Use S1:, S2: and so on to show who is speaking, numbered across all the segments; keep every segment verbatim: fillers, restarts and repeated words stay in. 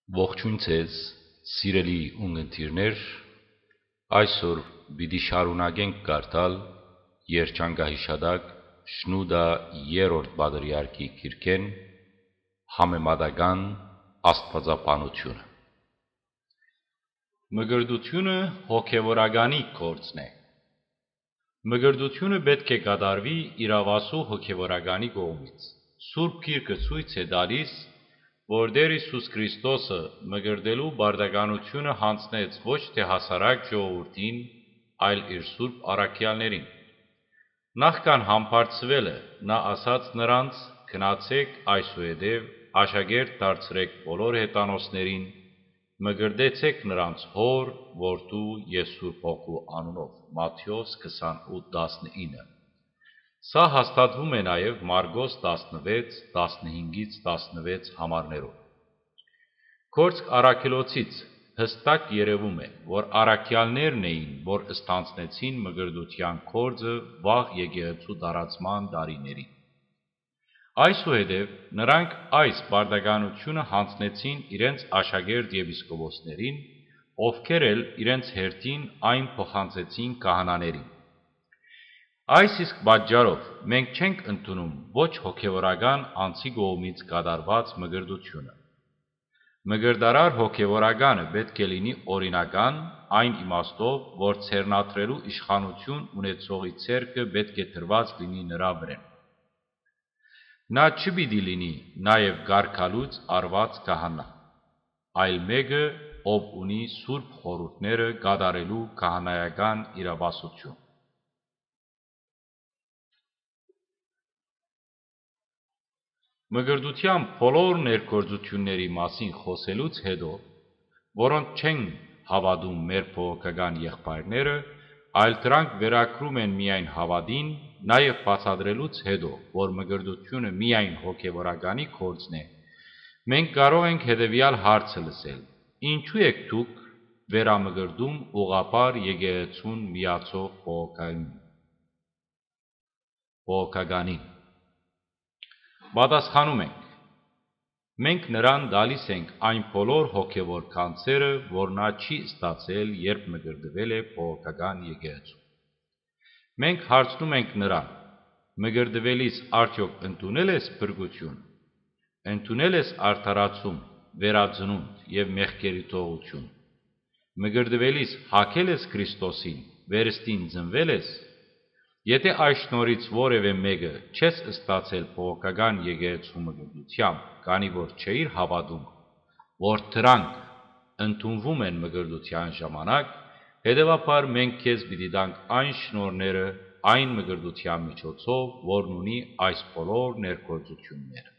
S1: Ողջույն ձեզ, սիրելի ունգընտիրներ, այսօր պիտի շարունակենք կարդալ երջանկահիշադակ Շնուդա երրորդ բادرյարքի գիրքեն համեմատական աստվածաբանությունը։ Մգրդությունը հոգևորականի գործն է։ Մգրդությունը պետք է կատարվի իրավասու հոգևորականի կողմից։ Սուրբ Գիրքը ցույց է տալիս, որ Տեր Հիսուս Քրիստոսը մգրդելու բարդականությունը հանձնեց ոչ թե հասարակ ժողովրդին, այլ իր սուրբ առաքյալներին։ Նախքան համբարձվելը նա ասաց նրանց. «Գնացեք այսուհետև աշակերտ դարձրեք բոլոր հեթանոսներին, մգրդեցեք նրանց Հոր, Որդու և Սուրբ Հոգու անունով» Մատթեոս քսանութ տասնինը։ Սա հաստատվում է նաև Մարկոս տասնվեց տասնհինգից տասնվեց համարներով։ Գործք առաքելոցից հստակ երևում է, որ առաքյալներն էին, որ ստանձնեցին մգրդության գործը վաղ եկեղեցու տարածման տարիներին։ Այսուհետև նրանք այս բարդականությունը հանձնեցին իրենց աշակերտ եպիսկոպոսներին, ովքեր էլ իրենց հերթին այն փոխանցեցին քահանաներին։ Այս իսկ պատճառով մենք չենք ընդունում ոչ հոգևորական անձի կողմից կատարված մգրդությունը։ Մգրդարար հոգևորականը պետք է լինի օրինական, այն իմաստով, որ ցեռնադրելու իշխանություն ունեցողի ձեռքը պետք է դրված լինի նրա վրեն։ Նա չպիտի լինի նաև կարգալույծ արված քահանա, այլ մեկը, ով ունի սուրբ խորհուրդները կատարելու քահանայական իրավասություն։ Մգրդության բոլոր ներգործությունների մասին խոսելուց հետո, որոնց չեն հավատում մեր բողոքական եղբայրները, այլ դրանք վերագրում են միայն հավատին, նաև բացատրելուց հետո, որ մգրդությունը միայն հոգևորականի գործն է, մենք կարող ենք հետևյալ հարցը լսել. ինչու եք դուք վերամգրդում ուղղափառ եկեղեցուն միացող բողոքականին։ Պատասխանում ենք. մենք նրան տալիս ենք այն բոլոր հոգևոր գանձերը, որ նա չի ստացել, երբ մգրդվել է բողոքական եկեղեցում։ Մենք հարցնում ենք նրան. մգրդվելիս արդյոք ընդունել ես փրկություն, ընդունել ես արդարացում, վերածնունդ և մեղքերի թողություն, մգրդվելիս հագել ես Քրիստոսին, վերստին ծնվել ես։ Եթե այս շնորհից որևէ մեկը չես ստացել բողոքական եկեղեցու մգրդությամբ, քանի որ չէիր հավատում, որ դրանք ընդունվում են մգրդության ժամանակ, հետևաբար մենք քեզ պիտի տանք այն շնորհները այն մգրդության միջոցով, որն ունի այս բոլոր ներգործությունները։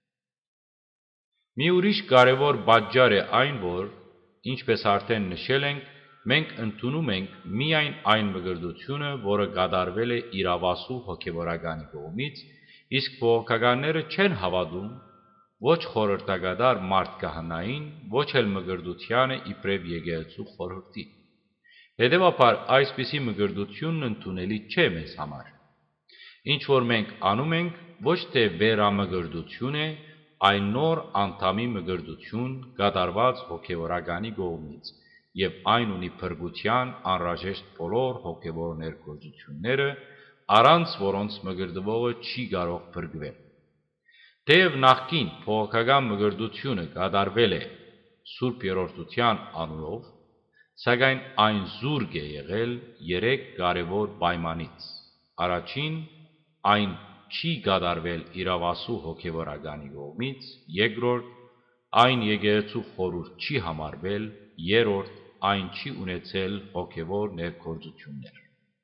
S1: Մի ուրիշ կարևոր պատճառ է այն, որ, ինչպես արդեն նշել ենք, մենք ընդունում ենք միայն այն մգրդությունը, որը կատարվել է իրավասու հոգևորականի կողմից, իսկ բողոքականները չեն հավատում ոչ խորհրդակատար մարդ քահանային, ոչ էլ մգրդությանը իբրև եկեղեցու խորհրդի։ Հետևաբար այսպիսի մգրդությունն ընդունելի չէ մեզ համար։ Ինչ որ մենք անում ենք, ոչ թե վերամգրդություն է, այլ նոր անդամի մգրդություն կատարված հոգևորականի կողմից, և այն ունի փրկության անհրաժեշտ բոլոր հոգևոր ներգործությունները, առանց որոնց մգրդվողը չի կարող փրկվել։ Թեև նախկին բողոքական մգրդությունը կատարվել է Սուրբ Երրորդության անունով, սակայն այն զուրկ է եղել երեք կարևոր պայմանից. առաջին, այն չի կատարվել իրավասու հոգևորականի կողմից, երկրորդ, այն եկեղեցու խորհուրդ չի համարվել, երրորդ, այն չի ունեցել հոգևոր ներգործություններ։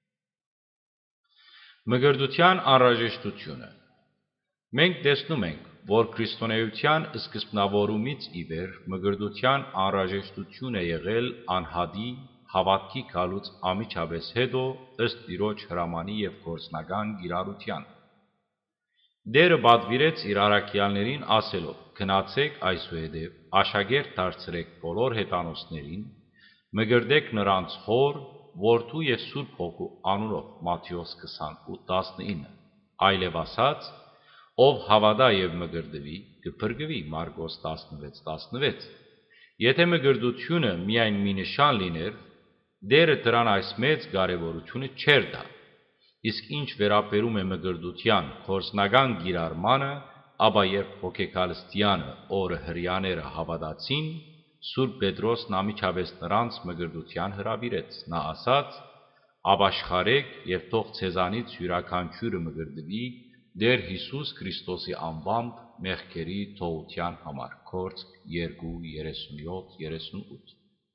S1: Մգրդության անհրաժեշտությունը։ Մենք տեսնում ենք, որ քրիստոնեության սկզբնավորումից ի վեր մգրդության անհրաժեշտություն է եղել անհատի հավատքի գալուց անմիջապես հետո ըստ Տիրոջ հրամանի և գործնական կիրառության։ Տերը պատվիրեց իր առաքյալներին ասելով. «Գնացեք այսուհետև աշակերտ դարձրեք բոլոր հեթանոսներին, մգրդեք նրանց Հոր, Որդու և Սուրբ Հոգու անունով» Մատթեոս քսանութ տասնինը, այլև ասած. «Ով հավատա և մգրդվի, կփրկվի» Մարկոս տասնվեց տասնվեց։ Եթե մգրդությունը միայն մի նշան լիներ, դերը դրան այս մեծ կարևորությունը չէր տա։ Իսկ ինչ վերաբերում է մգրդության գործնական կիրառմանը, ապա երբ հոգեկալստյանը օրը հրյաները հավատացին, Սուրբ Պետրոսն ամիջապես նրանց մգրդության հրավիրեց։ Նա ասաց. «Ապաշխարեք եւ թող ցեզանից յուրաքանչյուրը մգրդվի Տեր Հիսուս Քրիստոսի անվամբ մեղքերի թողության համար»։ Գործք երկու երեսունյոթ երեսունութ։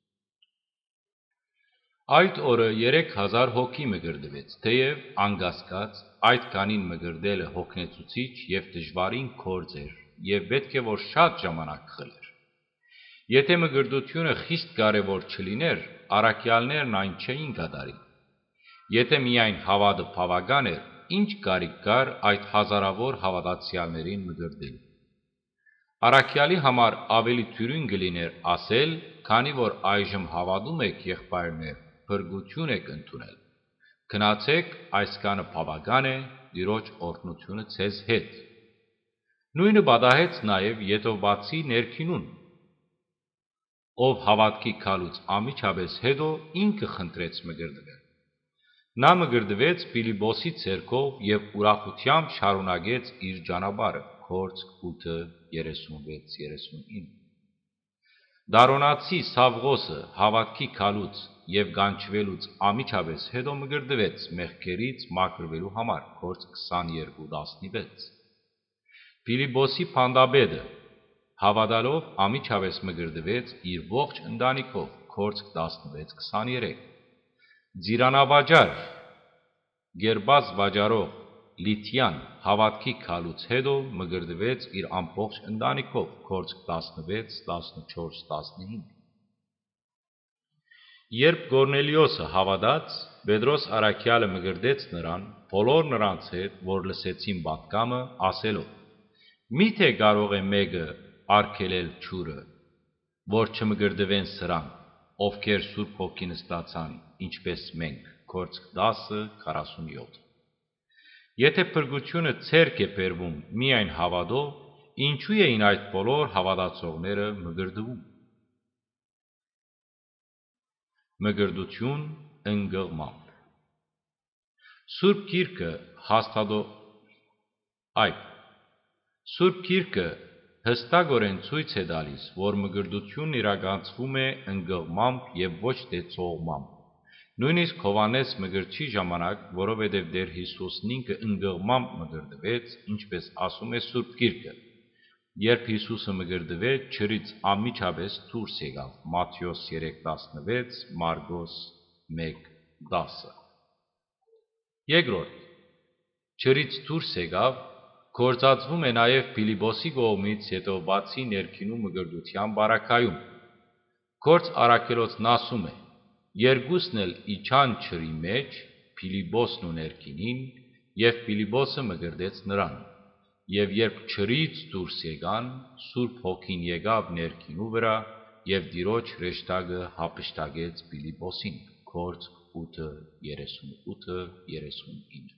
S1: Այդ օրը երեք հազար հոգի մգրդվեց, թեև անկասկած այդ քանին մգրդելը հոգնեցուցիչ եւ դժվարին գործ էր եւ պետք է որ շատ ժամանակ խլեր։ Եթե մգրդությունը խիստ կարևոր չլիներ, առաքյալներն այն չէին կատարի։ Եթե միայն հավատը բավական էր, ինչ կարիք կար այդ հազարավոր հավատացյալներին մգրդել։ Առաքյալի համար ավելի թյուրին կլիներ ասել, քանի որ այժմ հավատում եք եղբայրներ, փրկություն եք ընդունել։ Գնացեք, այսքանը բավական է, Տիրոջ օրհնությունը ձեզ հետ։ Նույնը պատահեց նաև Եթովացի ներքինուն, ով հավատքի քալուց ամիջապես հետո ինքը խնդրեց մգրդվել։ Նա մգրդվեց Փիլիպոսի ցերկով եւ ուրախությամբ շարունակեց իր ճանապարհը։ Գործք ութ երեսունվեց երեսունինը։ Դարոնացի Սավղոսը հավատքի քալուց եւ գանչվելուց ամիջապես հետո մգրդվեց մեղքերից մաքրվելու համար։ Գործք քսաներկու տասնվեց։ Փիլիպոսի փանդաբեդը հավատալով ամիջապես մգրդվեց իր ողջ ընտանիքով։ Գործք տասնվեց քսաներեք։ Ձիրանավաճառ Գերբաց վաճառող Լիթյան հավատքի քալուց հետո մգրդվեց իր ամբողջ ընտանիքով։ Գործք տասնվեց տասնչորս տասնհինգ։ Երբ Կորնելիոսը հավատաց, Պետրոս առաքյալը մգրդեց նրան, բոլոր նրանց հետ, որ լսեցին պատգամը, ասելով. «Միթե կարող է մեկը արգելել ջուրը, որ չմգրդվեն սրան, ովքեր Սուրբ Հոգին ստացան, ինչպես մենք»։ Գործք տասը քառասունյոթ։ Եթե փրկությունը ցերկ է բերվում միայն հավատով, ինչու էին այդ բոլոր հավատացողները մգրդվում։ Մգրդություն ընկղմամբ։ Սուրբ Գիրքը հաստատո Այ Սուրբ Գիրքը հստակորեն ցույց է տալիս, որ մգրդությունն իրականացվում է ընկղմամբ եւ ոչ թե ցողմամբ։ Նույնիսկ Հովհաննես մգրդչի ժամանակ, որովհետև Տեր Հիսուսն ինքը ընկղմամբ մգրդվեց, ինչպես ասում է Սուրբ Գիրքը, երբ Հիսուսը մգրդվեց, ջրից անմիջապես դուրս եկավ։ Մատթեոս երեք տասնվեց, Մարկոս մեկ տասը։ Երկրորդ, ջրից դուրս եկավ գործածվում է նաև Փիլիպոսի կողմից Եթովացի ներքինու մգրդության բարակայում։ Գործ առաքելոցն ասում է. երկուսն էլ իջան ջրի մեջ, Փիլիպոսն ու ներքինին, եւ Փիլիպոսը մգրդեց նրան։ Եվ երբ ջրից դուրս եկան, Սուրբ Հոգին եկավ ներքինու վրա, եւ Տիրոջ հրեշտակը հափշտակեց Փիլիպոսին։ Գործք ութ երեսունութ երեսունինը։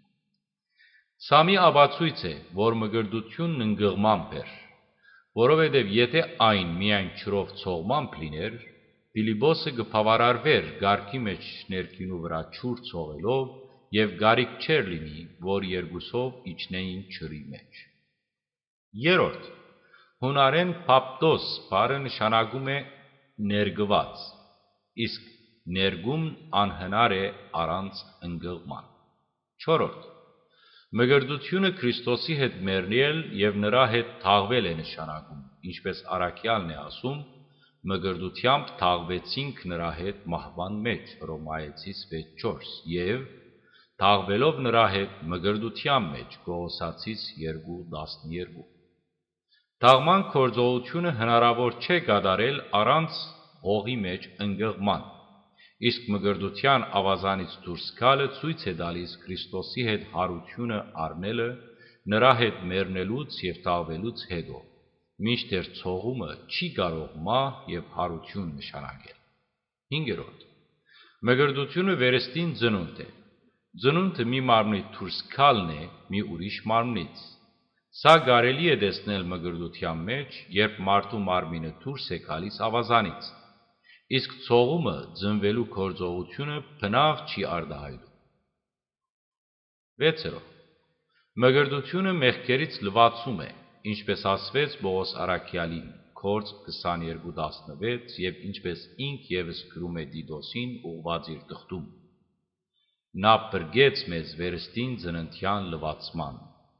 S1: Սա մի ապացույց է, որ մգրդությունն ընկղմամբ էր, որովհետև եթե այն միայն ջրով ցողմամբ լիներ, Փիլիպոսը կբավարարվեր գարքի մեջ ներքինու վրա ջուր ցողելով եւ գարիք չէր լինի, որ երկուսով իջնեին ջրի մեջ։ Երրորդ, հունարեն «բապտոս» բառը նշանակում է ներգված, իսկ ներգումն անհնար է առանց ընկղման։ Չորրորդ, մգրդությունը Քրիստոսի հետ մեռնել եւ նրա հետ թաղվել է նշանակում, ինչպես առաքյալն է ասում. «Մգրդությամբ թաղվեցինք նրա հետ մահվան մեջ» Հռոմայեցիս վեց չորս եւ թաղվելով նրա հետ մգրդության մեջ Կողոսացիս երկու տասներկու։ Թաղման գործողությունը հնարավոր չէ կատարել առանց հողի մեջ ընկղման, իսկ մգրդության ավազանից դուրս գալը ցույց է տալիս Քրիստոսի հետ հարությունը առնելը նրա հետ մեռնելուց եւ թաղվելուց հետո, մինչդեռ ցողումը չի կարող մահ եւ հարություն նշանակել։ Հինգերորդ, մգրդությունը վերստին ծնունդ է։ Ծնունդը մի մարմնի դուրս գալն է մի ուրիշ մարմնից։ Սա կարելի է տեսնել մգրդության մեջ, երբ մարդու մարմինը դուրս է գալիս ավազանից, իսկ ցողումը ձնվելու գործողությունը բնավ չի արտահայտում։ վեցերորդ. Մգրդությունը մեղքերից լվացում է, ինչպես ասվեց Պողոս առաքյալի Գործ քսաներկու տասնվեց եւ ինչպես ինք եւս գրում է Դիդոսին ուղված իր թղթում։ Նա բրգեց մեզ վերստին ծննդյան լվացման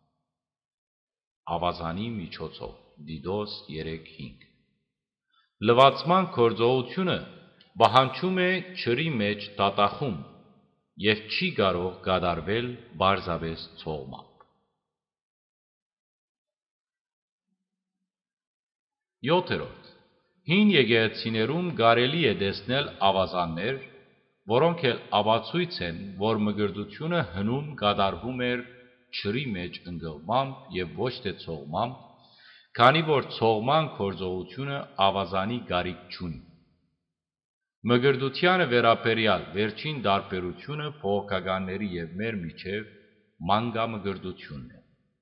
S1: ավազանի միջոցով Դիդոս երեք հինգ։ Լվացման գործողությունը պահանջում է ջրի մեջ դատախում եւ չի կարող կատարվել բարձրապես ցողմամբ։ յոթերորդ. Հին եկեղեցիներում կարելի է տեսնել ավազաններ, որոնք էլ ապացույց են, որ մգրդությունը հնում կատարվում էր ջրի մեջ ընկղմամբ եւ ոչ թե ցողմամբ, քանի որ ցողման գործողությունը ավազանի կարիք չունի։ Մգրդությանը վերաբերյալ վերջին տարբերությունը փողոքականների եւ մեր միջև մանգամգրդությունն է։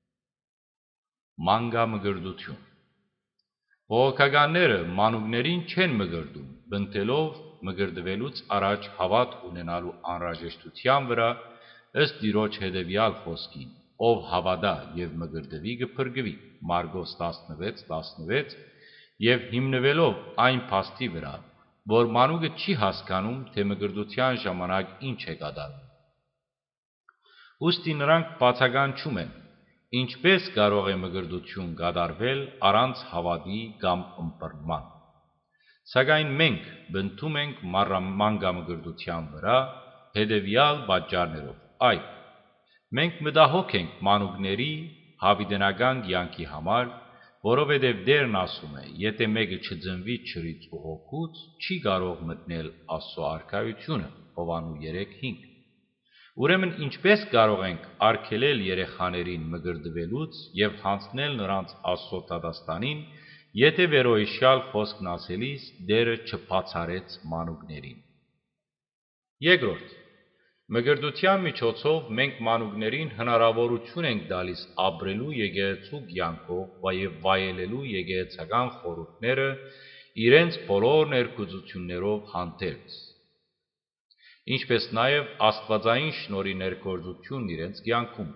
S1: Մանգամգրդություն Փողոքականները մանուկներին չեն մգրդում, բնտելով մգրդվելուց առաջ հավատք ունենալու անհրաժեշտության վրա, ըստ Տիրոջ հետևյալ խոսքին. ով հավատա եւ մգրդվի կփրկվի, Մարգոս տասնվեց տասնվեց, եւ հիմնվելով այն փաստի վրա, որ մանուկը չի հասկանում, թե մգրդության ժամանակ ինչ է կատարվում։ Ուստի նրանք բացականչում են, ինչպես կարող է մգրդություն կատարվել առանց հավատի կամ ըմբռնման։ Սակայն մենք բնթում ենք մանգամգրդության վրա հետևյալ պատճառներով. Այ մենք մտահոգ ենք մանուկների հավիտենական կյանքի համար, որովհետև Տերն ասում է. եթե մեկը չծնվի ջրից ու հոգուց, չի կարող մտնել Աստծո արքայությունը, Հովհաննես երեք հինգ։ Ուրեմն ինչպես կարող ենք արգելել երեխաներին մգրդվելուց եւ հանձնել նրանց Աստծո դատաստանին, եթե վերոհիշյալ խոսքն ասելիս Տերը չբացառեց մանուկներին։ Երկրորդ. Մգրդության միջոցով մենք մանուկներին հնարավորություն ենք տալիս ապրելու եկեղեցու կյանքով եւ վայելելու եկեղեցական խորհուրդները իրենց բոլոր ներկայություններով հանդերձ, ինչպես նաեւ աստվածային շնորհի ներկայությունն իրենց կյանքում։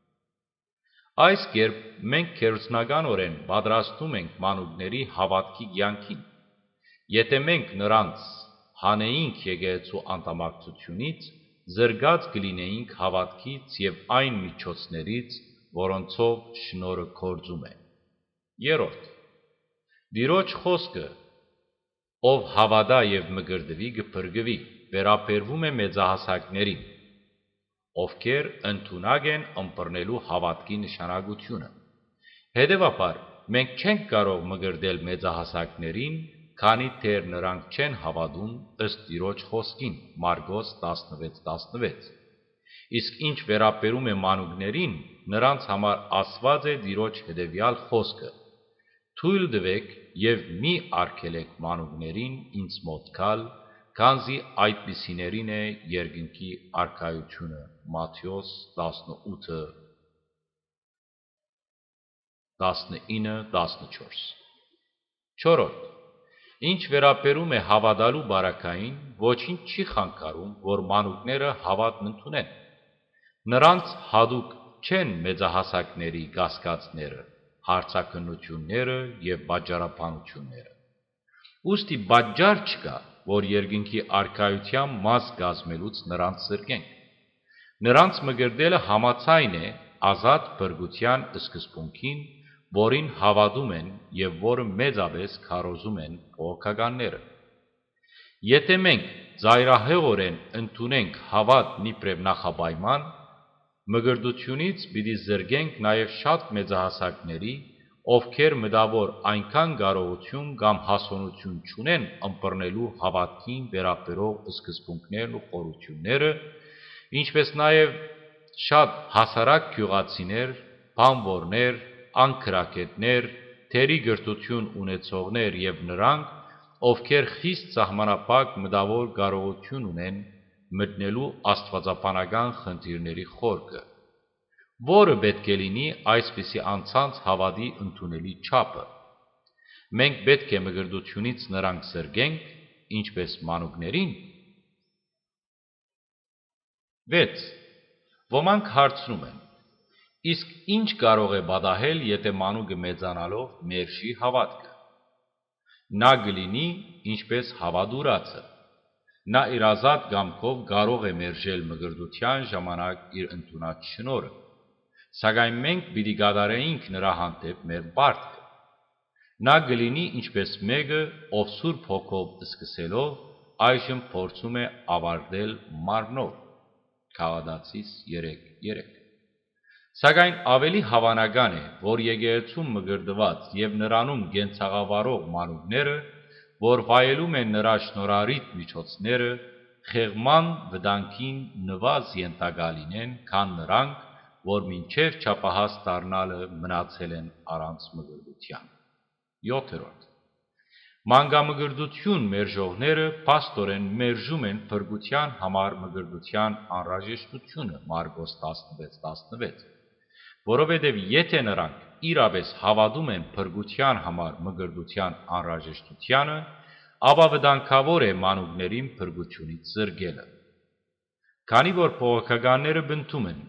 S1: Այս կերպ մենք քերուսնականորեն պատրաստում ենք մանուկների հավատքի կյանքին։ Եթե մենք նրանց հանեինք եկեղեցու անդամակցությունից, զրկած կլինեինք հավատքից եւ այն միջոցներից, որոնցով շնորհը գործում է։ Երրորդ. Տիրոջ խոսքը, ով հավատա եւ մգրդվի կփրկվի, վերաբերվում է մեծահասակներին, ովքեր ընդունակ են ըմբռնելու հավատքի նշանակությունը։ Հետևաբար, մենք չենք կարող մգրդել մեծահասակներին, քանի դեռ նրանք չեն հավատում ըստ Տիրոջ խոսքին, Մարգոս տասնվեց տասնվեց։ Իսկ ինչ վերաբերում է մանուկներին, նրանց համար ասված է Տիրոջ հետևյալ խոսքը. թույլ տվեք եւ մի արգելեք մանուկներին ինձ մոտ գալ, քանզի այդպիսիներին է երկնքի արքայությունը։ Մատթեոս տասնութ տասնինը տասնչորս։ Չորրորդ. Ինչ վերաբերում է հավատալու բարակային, ոչինչ չի խանգարում, որ մանուկները հավատն ընդունեն։ Նրանց հատուկ չեն մեծահասակների կասկածները, հարցաքննությունները եւ պատճառաբանությունները։ Ուստի պատճառ չկա, որ երկնքի արքայության մաս կազմելուց նրանց զրկենք։ Նրանց մգրդելը համաձայն է ազատ փրկության սկզբունքին, որին հավատում են եւ որը մեծապես քարոզում են փողոքականները։ Եթե մենք ծայրահեղորեն ընդունենք հավատն իբրև նախապայման, մգրդությունից պիտի զրկենք նաեւ շատ մեծահասակների, ովքեր մտավոր այնքան կարողություն կամ հասունություն չունեն ըմբռնելու հավատքին վերաբերող սկզբունքներն ու խորությունները, ինչպես նաեւ շատ հասարակ գյուղացիներ, բանվորներ, անկրակետներ, թերի գրթություն ունեցողներ եւ նրանք, ովքեր խիստ սահմանափակ մտավոր կարողություն ունեն մտնելու աստվածաբանական խնդիրների խորքը, որը պետք է լինի այսպիսի անցանց հավատի ընդունելի չափը։ Մենք պետք է մգրդությունից նրանք զրկենք, ինչպես մանուկներին։ վեց. Ոմանք հարցնում են. իսկ ինչ կարող է պատահել, եթե մանուկը մեծանալով մերժի հավատքը։ Նա կլինի ինչպես հավատուրացը։ Նա իր ազատ կամքով կարող է մերժել մգրդության ժամանակ իր ընդունած շնորհը, սակայն մենք պիտի կատարեինք նրա հանդեպ մեր պարտքը։ Նա կլինի ինչպես մեկը, ով Սուրբ Հոգով սկսելով այժմ փորձում է ավարտել մարմնով։ Քաղատացիս երեք երեք։ Սակայն ավելի հավանական է, որ եկեղեցում մգրդված եւ նրանում կենցաղավարող մանուկները, որ վայելում են նրա շնորհառիթ միջոցները, խեղման վտանգին նվազ ենթակա լինեն, քան նրանք, որ մինչև չափահաս դառնալը մնացել են առանց մգրդության։ յոթերորդ. Մանկամգրդություն մերժողները փաստորեն մերժում են փրկության համար մգրդության անհրաժեշտությունը Մարկոս տասնվեց տասնվեց, որովհետև եթե նրանք իրապես հավատում են փրկության համար մգրդության անհրաժեշտությանը, ապա վտանգավոր է մանուկներին փրկությունից զրկելը։ Քանի որ փողոքականները բնթում են,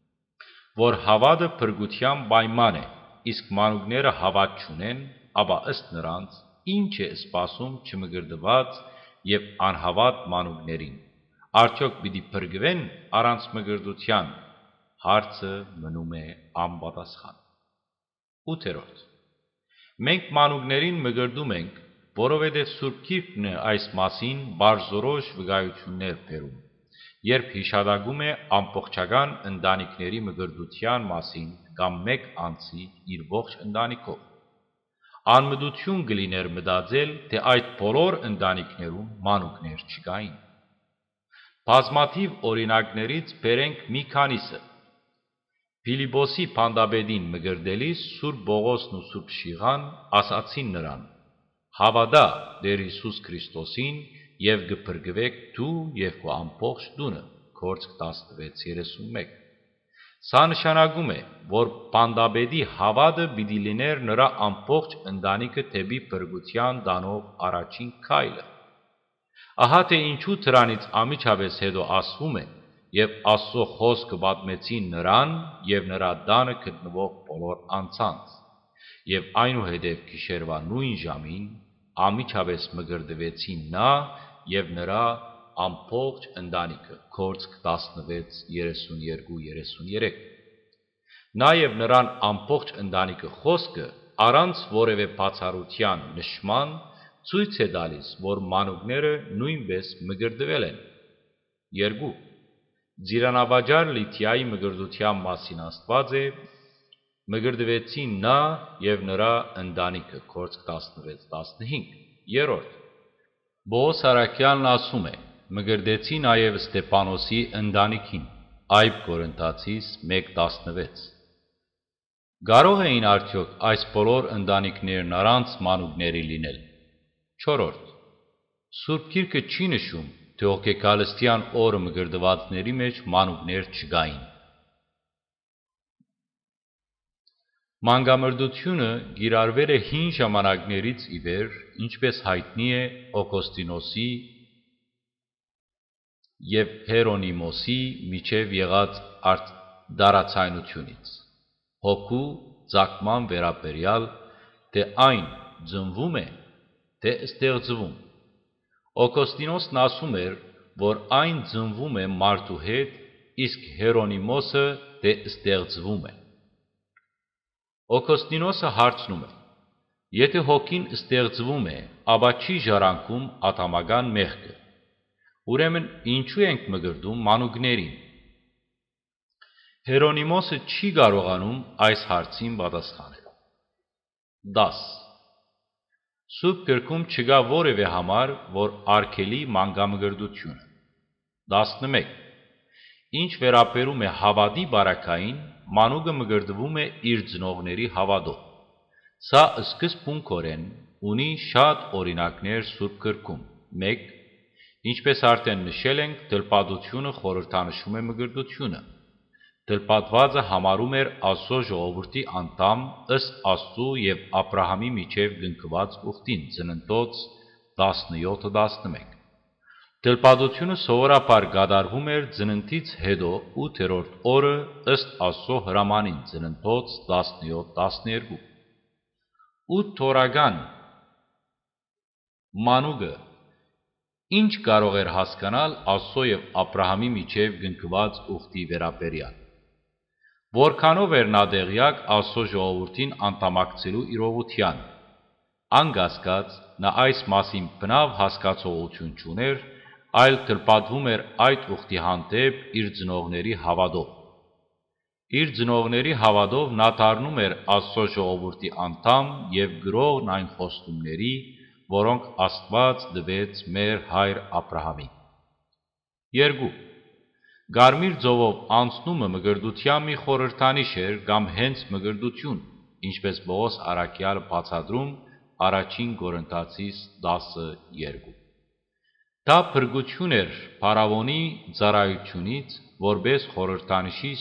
S1: որ հավատը փրկության պայման է, իսկ մանուկները հավատ չունեն, ապա ըստ նրանց ինչ է սպասում չմգրդված եւ անհավատ մանուկներին։ Արդյոք պիտի փրկվեն առանց մգրդության։ Հարցը մնում է անպատասխան։ ութերորդ. Մենք մանուկներին մգրդում ենք, որովհետև Սուրբ Գիրքն է այս մասին բարձորոշ վկայություններ բերում, երբ հիշատակում է ամբողջական ընտանիքների մգրդության մասին կամ մեկ անձի իր ողջ ընտանիքով։ Անմտություն կլիներ մտածել, թե այդ բոլոր ընտանիքներում մանուկներ չկային։ Բազմաթիվ օրինակներից բերենք մի քանիսը։ Փիլիպոսի փանդաբեդին մգրդելիս Սուրբ Պողոսն ու Սուրբ Շիղան ասացին նրան. «Հավատա Տեր Հիսուս Քրիստոսին եւ կփրկվեք դու եւ քո ամբողջ տունը»։ Գործք տասնվեց երեսունմեկ։ Սա նշանակում է, որ փանդաբեդի հավատը պիտի լիներ նրա ամբողջ ընտանիքը դեպի փրկության տանող առաջին քայլը։ Ահա թե ինչու դրանից ամիջապես հետո ասվում է. «Եվ Աստծո խոսքը պատմեցին նրան եւ նրա տանը գտնվող բոլոր անձանց, եւ այնուհետև գիշերվա նույն ժամին ամիջապես մգրդվեցին նա եւ նրա ամբողջ ընտանիքը»։ Գործք տասնվեց երեսունյոթ երեսունյոթ։ Նաեւ նրան ամբողջ ընտանիքը խոսքը առանց որևէ բացառության նշման ցույց է տալիս, որ մանուկները նույնպես մգրդվել են։ երկու. Ձիրանավաճառ Լիդիայի մգրդության մասին ասված է. «Մգրդվեցին նա եւ նրա ընտանիքը»։ Գործք տասնվեց տասնհինգ։ երրորդ. Պողոս Արաքյալն ասում է. «Մգրդեցի նաեւ Ստեփանոսի ընտանիքին»։ Այբ Կորինթացիս մեկ տասնվեց։ Կարող էին արդյոք այս բոլոր ընտանիքներն առանց մանուկների լինել։ չորրորդ. Սուրբ Գիրքը չի նշում, թե հոգեկալստյան օրը մգրդվածների մեջ մանուկներ չկային։ Մանկամրդությունը կիրառվել է հին ժամանակներից ի վեր, ինչպես հայտնի է Օգոստինոսի եւ Հերոնիմոսի միջև եղած դարացայնությունից։ Հոգու ծագման վերաբերյալ, թե այն ծնվում է, թե ստեղծվում։ Օգոստինոսն ասում էր, որ այն ծնվում է մարդու հետ, իսկ Հերոնիմոսը թե ստեղծվում է։ Օգոստինոսը հարցնում է. եթե հոգին ստեղծվում է, ապա չի ժառանգում ատամական մեղքը, ուրեմն ինչու ենք մգրդում մանուկներին։ Հերոնիմոսը չի կարողանում այս հարցին պատասխանել։ դաս. Սուրբ Գրքում չկա որևէ համար, որ արգելի մանկամգրդությունը։ տասնմեկ. Ինչ վերաբերում է հավատի բարակային, մանուկը մգրդվում է իր ծնողների հավատով։ Սա սկզբունքորեն ունի շատ օրինակներ Սուրբ Գրքում։ մեկ. Ինչպես արդեն նշել ենք, թլպատությունը խորհրդանշում է մգրդությունը։ Թլպատվածը համարում էր Աստծո ժողովրդի անդամ ըստ Աստծու և Աբրահամի միջև գնկված ուխտին, Ծննդոց տասնյոթ տասնմեկ։ Թլպատությունը սովորաբար կատարվում էր ծննդից հետո ութերորդ օրը ըստ Աստծո հրամանին, Ծննդոց տասնյոթ տասներկու։ Ութ թորական մանուկը ինչ կարող էր հասկանալ Աստծո և Աբրահամի միջև գնկված ուխտի վերաբերյալ։ Որքանով էր նա տեղյակ Աստծո ժողովրդին անդամակցելու իրողության։ Անկասկած, նա այս մասին բնավ հասկացողություն չուներ, այլ թլպատվում էր այդ ուխտի հանդեպ իր ծնողների հավատով։ Իր ծնողների հավատով նա դառնում էր Աստծո ժողովրդի անդամ և գրողն այն խոստումների, որոնք Աստված տվեց մեր հայր Աբրահամին։ երկու. Կարմիր ծովով անցնումը մկրտության մի խորհրդանիշ էր կամ հենց մկրտություն, ինչպես Պողոս առաքյալը բացատրում առաջին Կորինթացիս տասը երկու։ Դա փրկություն էր փարավոնի ծառայությունից, որպես խորհրդանիշի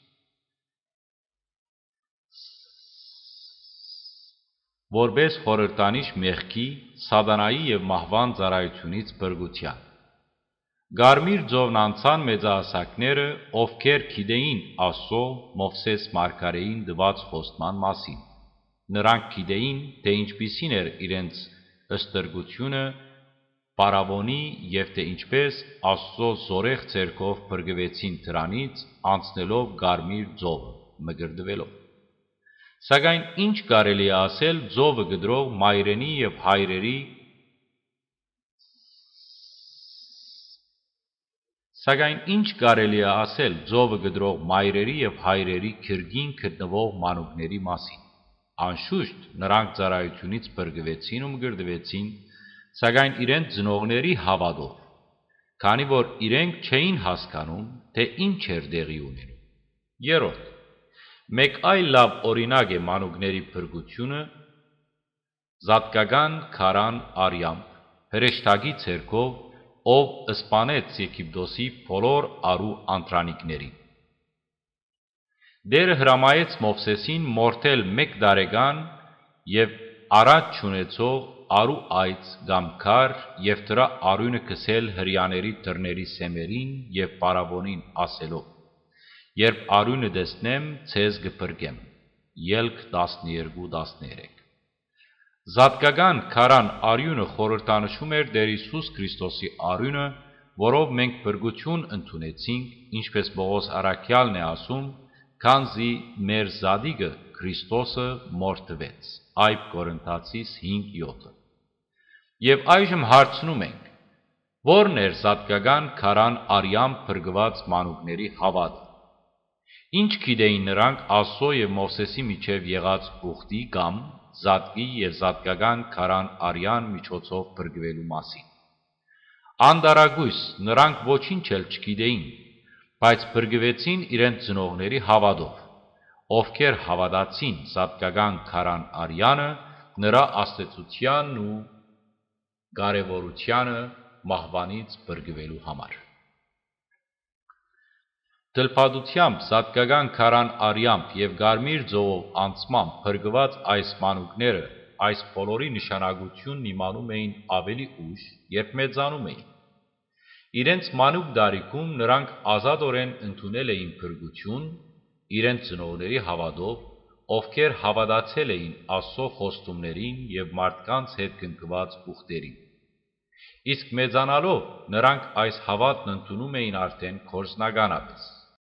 S1: որպես խորհրդանիշ մեղքի, սատանայի և մահվան ծառայությունից փրկության։ Կարմիր ծովն անցան մեծահասակները, ովքեր գիտեին Աստծո Մովսես մարգարեին տված խոստման մասին։ Նրանք գիտեին, թե ինչպիսին էր իրենց ստրկությունը փարավոնի և թե ինչպես Աստծո զորեղ ձեռքով փրկվեցին դրանից, անցնելով Կարմիր ծովը, մկրտվելով։ Սակայն ինչ կարելի է ասել ծովը կտրող մայրենի և հայրերի Սակայն ինչ կարելի է ասել ծովը կտրող մայրերի և հայրերի գրկին գտնվող մանուկների մասին։ Անշուշտ, նրանք ծառայությունից փրկվեցին ու մկրտվեցին, սակայն իրենց ծնողների հավատով, քանի որ իրենք չէին հասկանում, թե ինչ էր տեղի ունենում։ երրորդ. Մեկ այլ լավ օրինակ է մանուկների փրկությունը զատկական քարան արյամբ, հրեշտակի ձեռքով, ով սպանեց Եգիպտոսի բոլոր արու անդրանիկներին։ Տերը հրամայեց Մովսեսին մորթել մեկ տարեկան և առաջ չունեցող արու այծ կամ քար և դրա արյունը քսել հրեաների դռների սեմերին և փարավոնին ասելով. «Երբ արյունը տեսնեմ, ձեզ կփրկեմ» Ելք տասնյոթ տասներեք։ Զատկական քարան արյունը խորհրդանշում էր Տեր Հիսուս Քրիստոսի արյունը, որով մենք փրկություն ընդունեցինք, ինչպես Պողոս առաքյալն է ասում, քանզի մեր Զատիկը Քրիստոսը մորթվեց (Այբ Կորինթացիս հինգ յոթ)։ Եվ այժմ հարցնում ենք. ո՞րն էր զատկական քարան արյամբ փրկված մանուկների հավատը։ Ինչ գիտեին նրանք Աստծո և Մովսեսի միջև եղած ուխտի կամ զատկի և զատկական քարան արյան միջոցով փրկվելու մասին։ Անտարակույս նրանք ոչինչ էլ չգիտեին, բայց փրկվեցին իրենց ծնողների հավատով, ովքեր հավատացին զատկական քարան արյանը, նրա աստեցությանն ու կարևորությանը մահվանից փրկվելու համար։ Թլպատությամբ, զատկական քարան արյամբ և Կարմիր ծովով անցմամբ փրկված այս մանուկները այս բոլորի նշանակությունն իմանում էին ավելի ուշ, երբ մեծանում էին։ Իրենց մանուկ տարիքում նրանք ազատորեն ընդունել էին փրկություն իրենց ծնողների հավատով, ովքեր հավատացել էին Աստծո խոստումներին և մարդկանց հետ կնքված ուխտերին։ Իսկ մեծանալով նրանք այս հավատն ընդունում էին արդեն գործնականապես։